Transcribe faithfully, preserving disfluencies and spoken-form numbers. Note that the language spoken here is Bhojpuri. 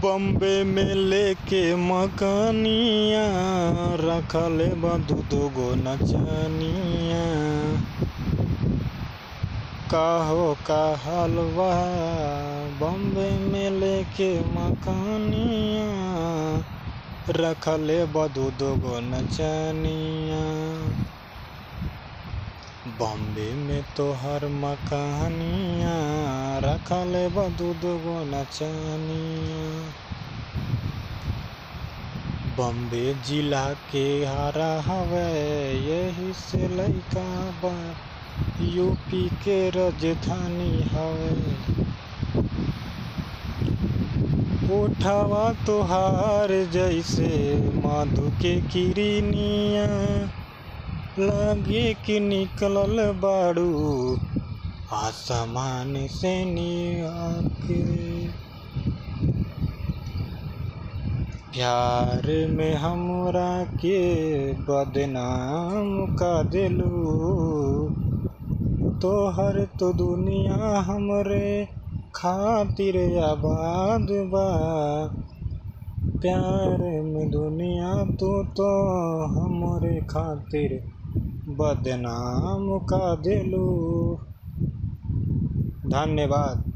बॉम्बे में लेके मकानिया रखले बा दू दू गो नचनिया। काहो का हलवा बॉम्बे में लेके मकानिया रखले बा दू दू गो नचनिया। बॉम्बे में तो हर मकानिया रखले बा दू दू गो नचनिया। बॉम्बे जिला के हरा हवे यही से लइका बा यूपी के राजधानी हवे। उठावा तोहार जैसे मधु के किरनिया लागे कि निकलल बाड़ू आसमान से नियाके। प्यार में हमरा के बदनाम का दिलू तोहर तो दुनिया हमरे खातिर आबाद बा। प्यार में दुनिया तू तो हमरे खातिर बदनाम का दिलू। धन्यवाद।